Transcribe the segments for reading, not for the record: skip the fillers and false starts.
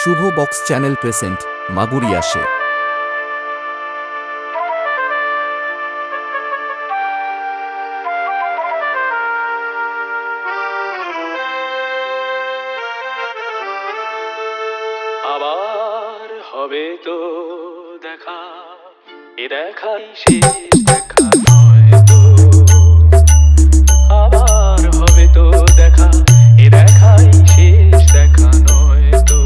শুভ box channel present মাগুরি আসে। আবার হবে তো দেখা, এ দেখাই শেষ দেখা নয় তো। আবার হবে তো দেখা, এ দেখাই শেষ দেখা নয় তো।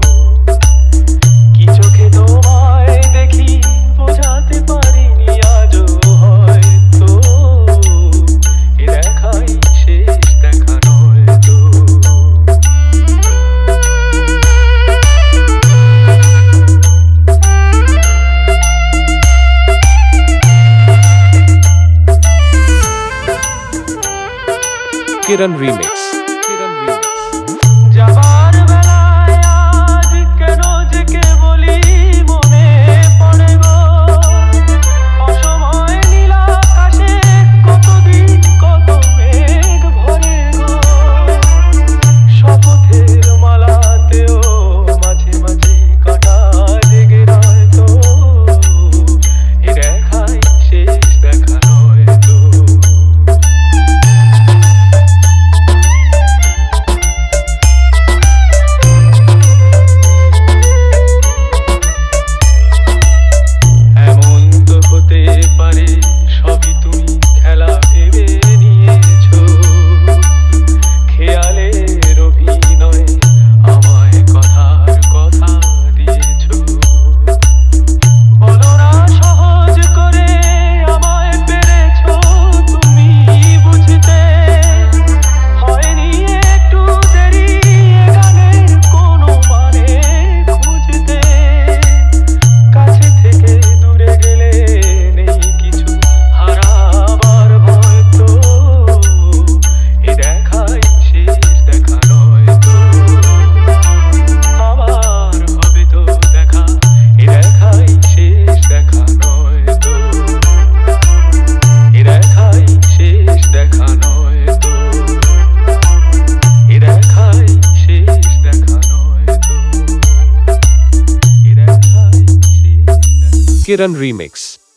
কি চোখে তোমায় দেখি বোঝাতে পারিনি আজও হয়তো, এ দেখাই শেষ দেখা নয় তো। Kiran Remix. যাবার বেলায় আজ কেন যে কে বলি মনে পড়ে গো। অসময় নীল আকাশে কতদিন কত মেঘ ভরে গো। শপথের মালাতেও মাঝে মাঝে কাটা লেগে রয় তো, এ দেখাই শেষ দেখা নয় তো। সবই তুমি খেলা ভেবে নিয়েছো, খেয়ালের অভিনয়ে আমায় কথার কথা দিয়েছো। বলো না সহজ করে আমায় পেরেছো তুমি বুঝতে, হয়নি একটু দেরি এ গানের কোনো মানে খুঁজতে। কাছে থেকে দূরে গেলে নেই কিছু হারাবার ভয় তো, এ দেখাই শেষ দেখা নয় তো। আবার হবে তো দেখা, এ দেখাই শেষ দেখা নয় তো। এ দেখাই শেষ দেখা নয় তো। এ দেখাই শেষ দেখা নয় তো। এ দেখাই শেষ দেখা। Kiran Remix.